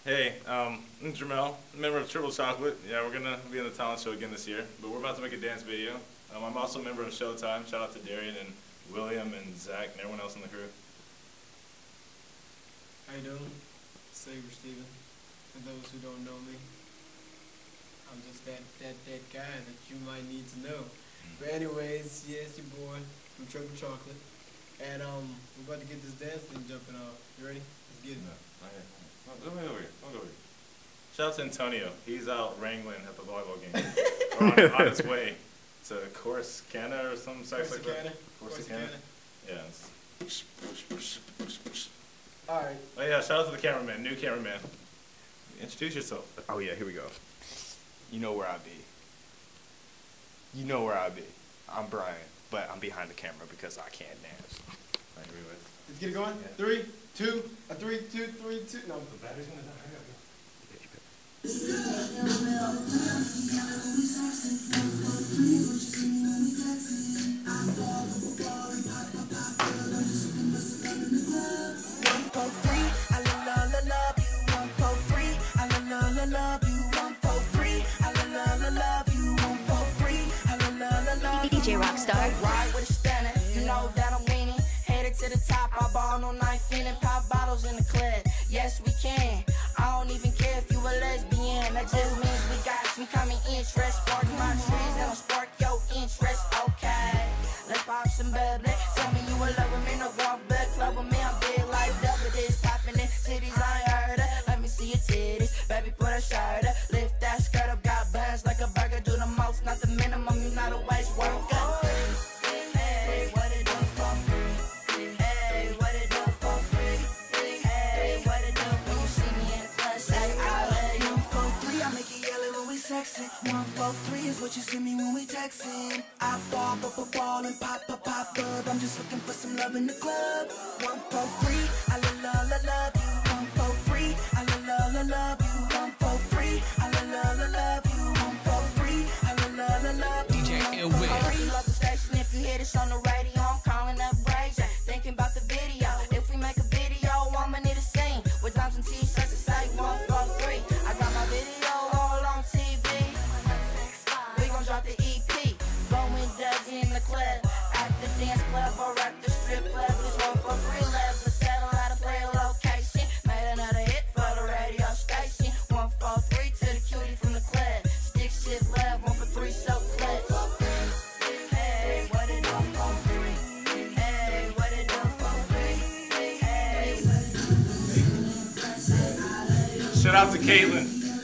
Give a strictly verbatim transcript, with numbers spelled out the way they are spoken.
Hey, um, I'm Jamel, member of Triple Chocolate. Yeah, we're gonna be in the talent show again this year, but we're about to make a dance video. Um, I'm also a member of Showtime. Shout out to Darian and William and Zach and everyone else in the crew. How you doing? Saber Steven. For those who don't know me, I'm just that, that, that guy that you might need to know. But anyways, yeah, it's your boy from Triple Chocolate. And um, we're about to get this dance thing jumping off. You ready? Let's get it. No, not yet. No, don't go over here. Don't go over here. Shout out to Antonio. He's out wrangling at the volleyball game. or on, on his way to Corsicana or some sites like that. Corsicana. Yeah. It's Alright. Oh yeah, shout out to the cameraman, new cameraman. Introduce yourself. Oh yeah, here we go. You know where I be. You know where I be. I'm Brian, but I'm behind the camera because I can't dance. Right, here we go. Let's get it going. Yeah. Three, two, a three, two, three, two. No. The battery's gonna die. Hurry up. D J Rockstar. Ride with a stunner, you know that I'm winning. Headed to the top, I ball no knife in and pop bottles in the club. Yes, we can. I don't even care if you a lesbian. That just means we got some common interest. Spark my trees, and I'll spark your interest. Okay, let's pop some bubbly. Tell me you a lover, me no walk back club with me. I'm big like double this, popping in cities I ain't heard of. Let me see your titties, baby, put a shirt up. Lift that skirt up, got buns like a burger. Do the most, not the minimum. You not a waste worker. Hey, what it do for free? Hey, what it do for free? Hey, what it do when you see me in the club? Say I love you. One, four, three, I make it yellow when we sexing. One, four, three is what you see me when we texting. I ball, ball, ball, ball, and pop, pop, pop up. I'm just looking for some love in the club. One, four, three, I love, love, love, love you. One, four, three, I love, love, love, love you. One, four, three, I love, love, love, love you. One, four, three, I love, love, love, love you. D J Illwick. Love the station if you hear this on the radio. I'm calling up Ray J, thinking about the video. If we make a video, I'ma need a scene with dimes and t-shirts that say one, four, three. I got my video all on T V. We gon' drop the E P. Going Dubs in the club, at the dance club or at the strip club. This one for free love, but settle how to play a location. Made another hit for the radio station. One, four, three to the cutie from the club. Stick shift love, one for three, so clutch. Hey, what it do for free? Hey, what it do for free? Hey. Shout out to Caitlin.